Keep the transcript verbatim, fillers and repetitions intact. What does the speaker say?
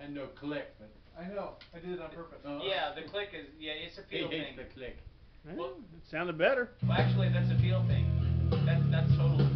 And no click. But I know. I did it on purpose. Oh. Yeah, the click is, yeah, it's a he feel hates thing. the click. Well, Well, it sounded better. well, actually, that's a feel thing. That's, that's total